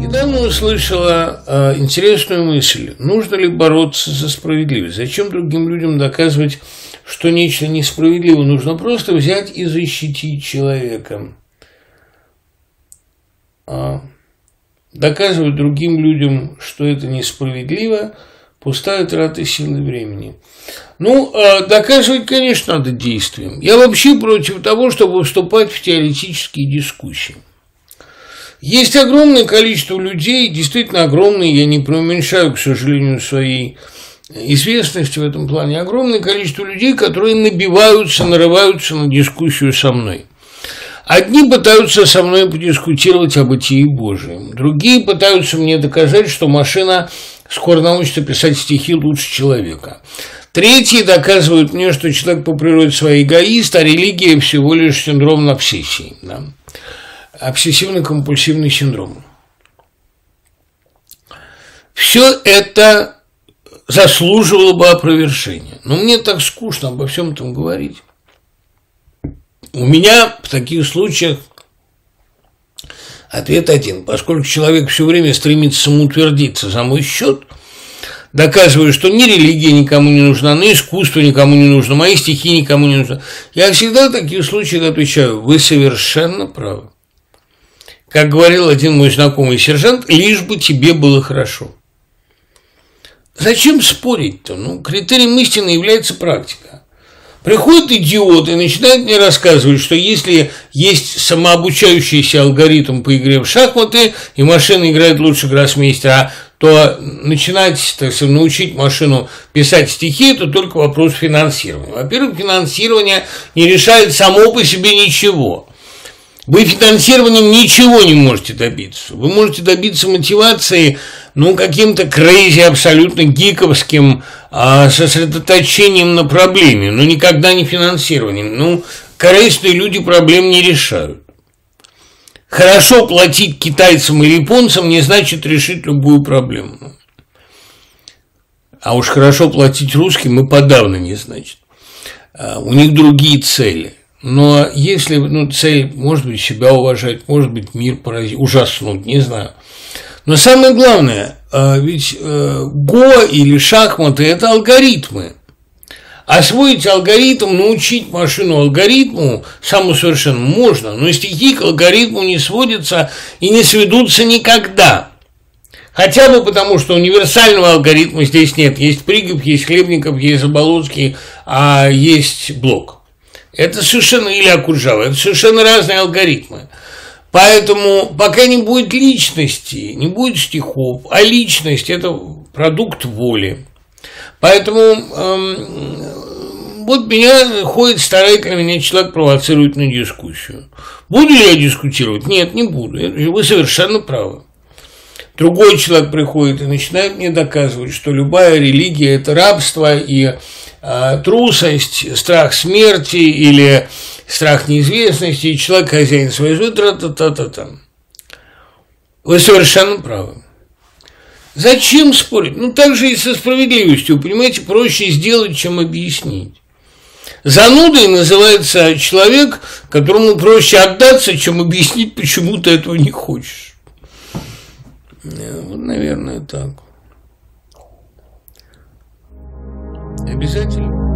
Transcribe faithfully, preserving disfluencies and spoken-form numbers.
Недавно услышала э, интересную мысль. Нужно ли бороться за справедливость? Зачем другим людям доказывать, что нечто несправедливо? Нужно просто взять и защитить человека. А доказывать другим людям, что это несправедливо, пустая трата силы и времени. Ну, э, доказывать, конечно, надо действием. Я вообще против того, чтобы вступать в теоретические дискуссии. Есть огромное количество людей, действительно огромное, я не преуменьшаю, к сожалению, своей известности в этом плане, огромное количество людей, которые набиваются, нарываются на дискуссию со мной. Одни пытаются со мной подискутировать о бытии Божьем, другие пытаются мне доказать, что машина скоро научится писать стихи лучше человека. Третьи доказывают мне, что человек по природе своей эгоист, а религия всего лишь синдром обсессии, да? Обсессивно-компульсивный синдром. Все это заслуживало бы опровержения. Но мне так скучно обо всем этом говорить. У меня в таких случаях ответ один. Поскольку человек все время стремится самоутвердиться за мой счет, доказывая, что ни религия никому не нужна, ни искусство никому не нужно, мои стихи никому не нужны, я всегда в таких случаях отвечаю: вы совершенно правы. Как говорил один мой знакомый сержант, лишь бы тебе было хорошо. Зачем спорить-то? Ну, критерием истины является практика. Приходит идиот и начинает мне рассказывать, что если есть самообучающийся алгоритм по игре в шахматы, и машина играет лучше гроссмейстера, то начинать, так сказать, научить машину писать стихи – это только вопрос финансирования. Во-первых, финансирование не решает само по себе ничего. Вы финансированием ничего не можете добиться. Вы можете добиться мотивации, ну, каким-то крейзи, абсолютно гиковским а, сосредоточением на проблеме, но никогда не финансированием. Ну, корыстные люди проблем не решают. Хорошо платить китайцам и японцам не значит решить любую проблему. А уж хорошо платить русским и подавно не значит. А, у них другие цели. Но если, ну, цель, может быть, себя уважать, может быть, мир поразить, ужаснуть, не знаю. Но самое главное, ведь го или шахматы – это алгоритмы. Освоить алгоритм, научить машину алгоритму самосовершенному можно, но стихи к алгоритму не сводятся и не сведутся никогда. Хотя бы потому, что универсального алгоритма здесь нет. Есть Пригов, есть Хлебников, есть Заболоцкий, а есть Блок. Это совершенно, или Акуджава, это совершенно разные алгоритмы. Поэтому пока не будет личности, не будет стихов, а личность – это продукт воли. Поэтому эм, вот меня ходит старательно, меня человек провоцирует на дискуссию. Буду ли я дискутировать? Нет, не буду. Вы совершенно правы. Другой человек приходит и начинает мне доказывать, что любая религия – это рабство и э, трусость, страх смерти или страх неизвестности, и человек хозяин своей жизни, та-та-та-та-та. Вы совершенно правы. Зачем спорить? Ну, так же и со справедливостью, понимаете, проще сделать, чем объяснить. Занудой называется человек, которому проще отдаться, чем объяснить, почему ты этого не хочешь. Вот, наверное, так. Обязательно.